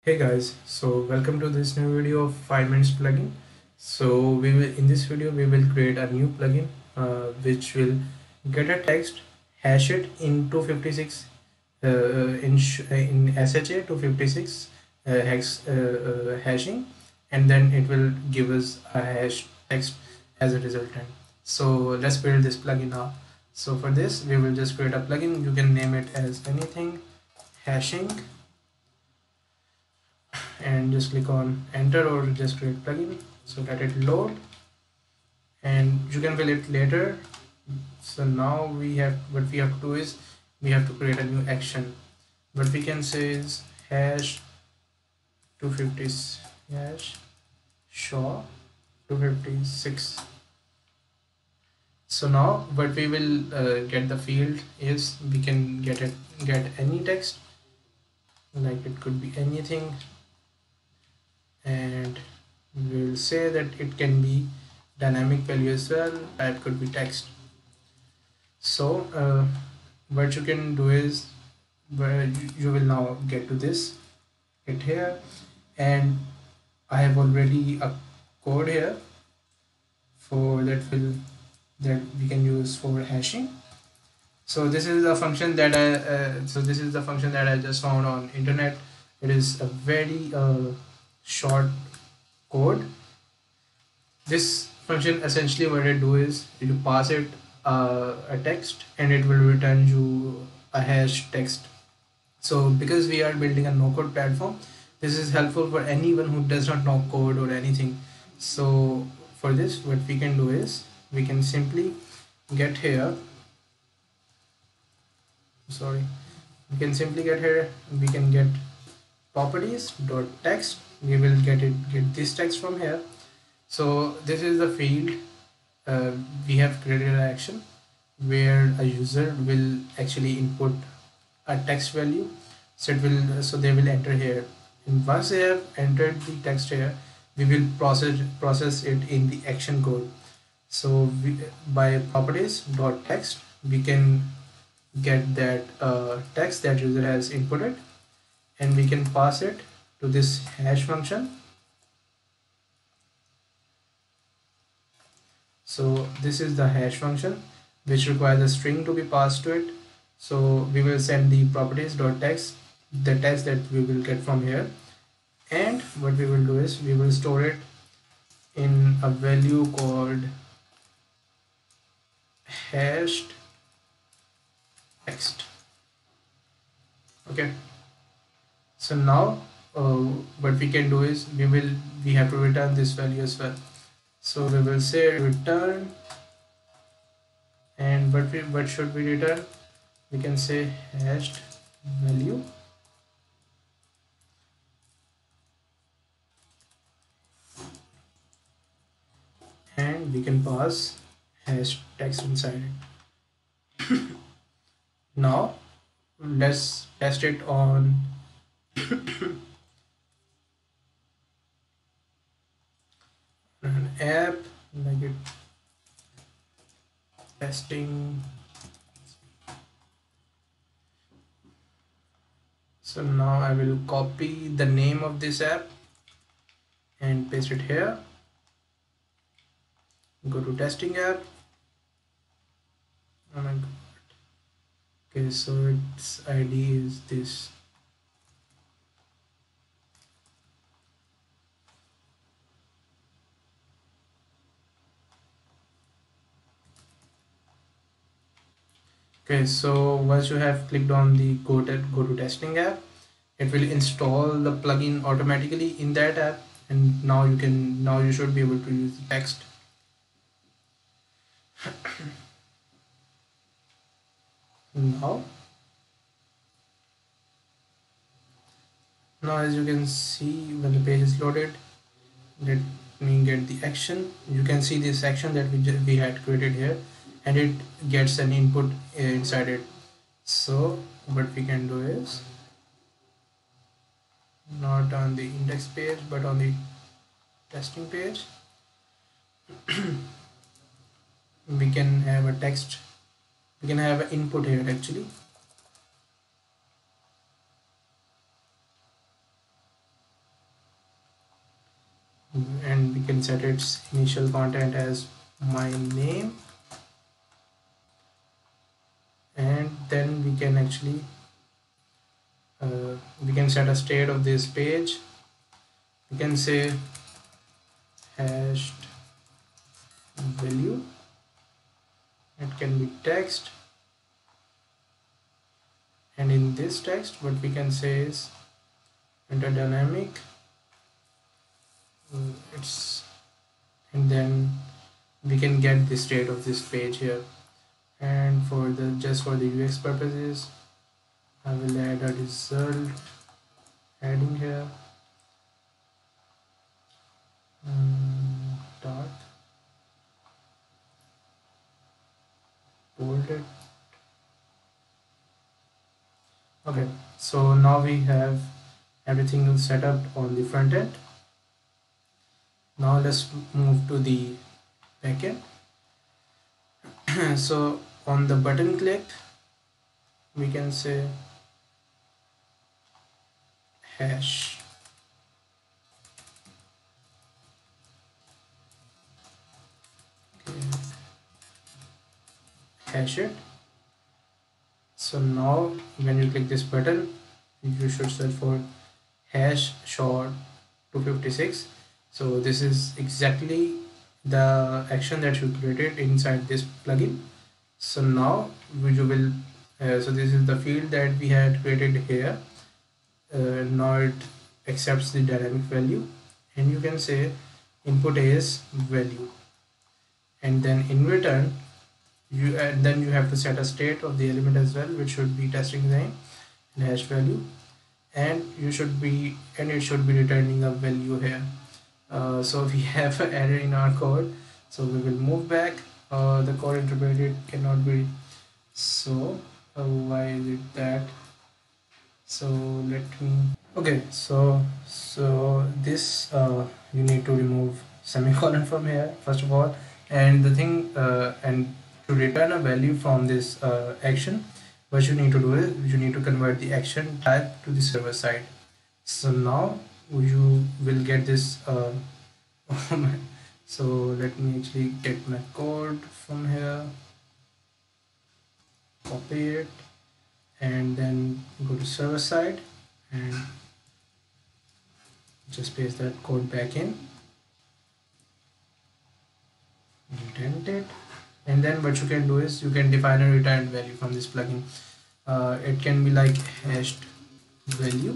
Hey guys, so welcome to this new video of 5 minutes plugin. So in this video we will create a new plugin which will get a text, hash it in 256 in SHA 256 hex hashing, and then it will give us a hash text as a resultant. So let's build this plugin now. So for this we will just create a plugin. You can name it as anything, hashing, and just click on enter or just create plugin. So let it load and you can fill it later. So now what we have to do is we have to create a new action. What we can say is hash 250 hash show 256. So now what we will get the field is we can get any text, like it could be anything, and we'll say that it can be dynamic value as well. Type could be text. So what you can do is where you will now get to this, get here, and I have already a code here for that we can use for hashing. So this is the function that I just found on internet. It is a very short code. This function essentially what it do is you pass it a text and it will return you a hash text. So because we are building a no code platform, this is helpful for anyone who does not know code or anything. So for this what we can do is we can simply get here, sorry, we can simply get here, we can get properties dot text, we will get this text from here. So this is the field. We have created an action where a user will actually input a text value. So they will enter here, and once they have entered the text here, we will process it in the action code. So by properties dot text we can get that text that user has inputted, and we can pass it to this hash function. So this is the hash function which requires a string to be passed to it. So we will send the properties.text, the text that we will get from here, and what we will do is we will store it in a value called hashed text. Okay, so now what we can do is we have to return this value as well. So we will say return, and what should we return? We can say hashed value, and we can pass hash text inside it. Now let's test it on an app, like it testing. So now I will copy the name of this app and paste it here. Go to testing app. Oh my god. Okay, so its ID is this. Okay, so once you have clicked on the go to testing app, it will install the plugin automatically in that app, and now you should be able to use the text. now now as you can see, when the page is loaded, let me get the action. You can see this action that we had created here, and it gets an input inside it. So what we can do is, not on the index page but on the testing page, we can have a text, we can have an input here actually. and we can set its initial content as my name, and then we can actually we can set a state of this page. We can say hashed value. It can be text, and in this text what we can say is enter dynamic. It's and then we can get the state of this page here. And for the just for the UX purposes, I will add a result heading here. Dark, bolded. Okay, so now we have everything set up on the front end. Now let's move to the back end. So on the button click, we can say hash. Okay. Hash it. So now when you click this button, you should search for hash short 256. So this is exactly the action that you created inside this plugin. So now you will so this is the field that we had created here. Now it accepts the dynamic value, and you can say input is value, and then in return then you have to set a state of the element as well, which should be testing name and hash value, and it should be returning a value here. So we have an error in our code, so we will move back. The code interpreted cannot be, so why is it that? So let me, okay, so this you need to remove semicolon from here first of all, and the thing and to return a value from this action, what you need to do is you need to convert the action type to the server side. So now you will get this so let me actually get my code from here, copy it, and then go to server side and just paste that code back in, indent it, and then what you can do is you can define a return value from this plugin. It can be like hashed value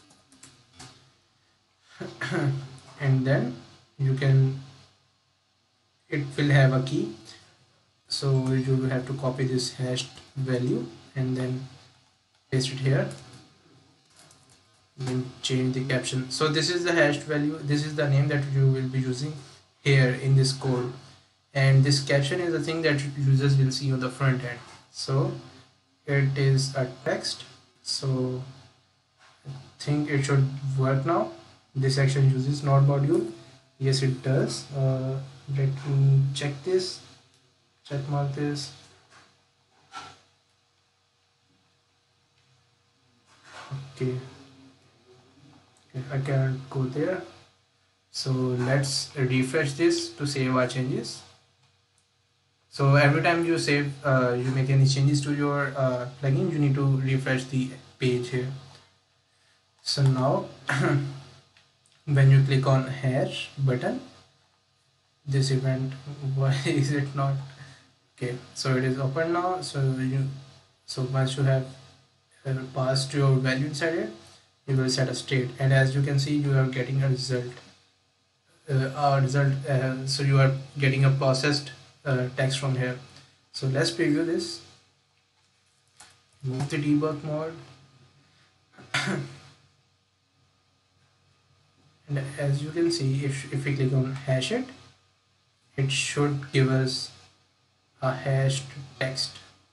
and then you can, it will have a key, so you will have to copy this hashed value and then paste it here, then change the caption. So this is the hashed value, this is the name that you will be using here in this code, and this caption is the thing that users will see on the front end. So it is a text, so I think it should work now. This action uses not module, yes it does. Let me check this, check mark this. Okay, I can't go there, so let's refresh this to save our changes. So every time you save you make any changes to your plugin, you need to refresh the page here. So now when you click on hash button, this event, why is it not okay? So it is open now. So once you have passed your value inside it, you will set a state, and as you can see you are getting a result. So you are getting a processed text from here. So let's preview this, move the debug mode, and as you can see, if we click on hash it, it should give us a hashed text.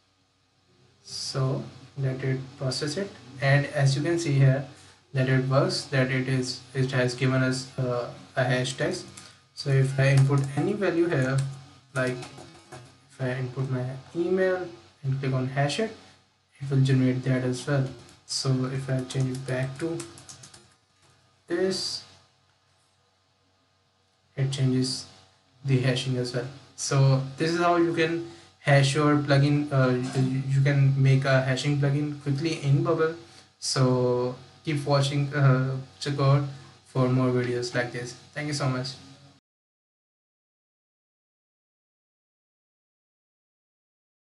So let it process it, and as you can see here that it works, that it has given us a hash text. So if I input any value here, like if I input my email and click on hash it, it will generate that as well. So if I change it back to this, it changes the hashing as well. So this is how you can hash your plugin. You can make a hashing plugin quickly in Bubble. So keep watching, check out for more videos like this. Thank you so much.